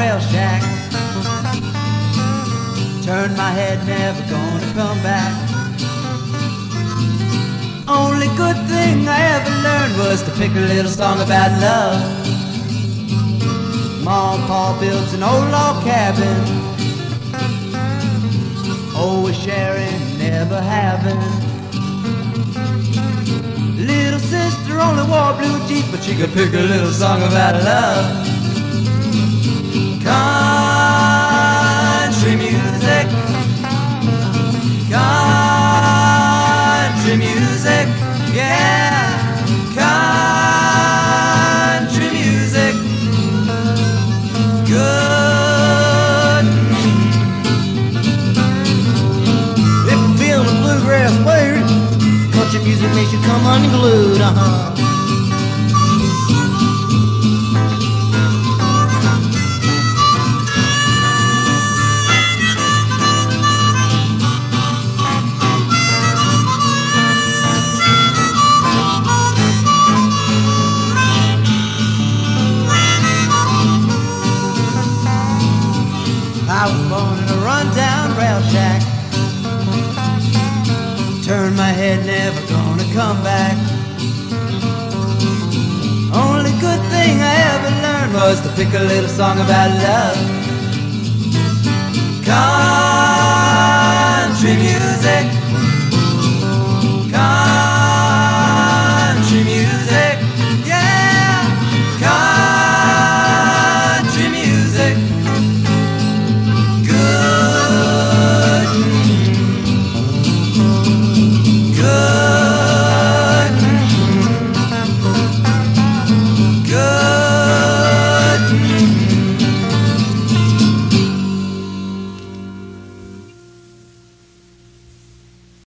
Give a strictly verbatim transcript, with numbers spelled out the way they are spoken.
rail shack. Turned my head, never gonna come back. Only good thing I ever learned was to pick a little song about love. Ma and Pa builds an old log cabin, always sharing, never having. Little sister only wore blue jeans, but she could pick a little song about love. Country music, country music, yeah, country music, good. If you feel the bluegrass weird, country music makes you come unglued, uh-huh. I was born in a rundown rail shack. Turn my head, never gonna come back. Only good thing I ever learned was to pick a little song about love. Country music.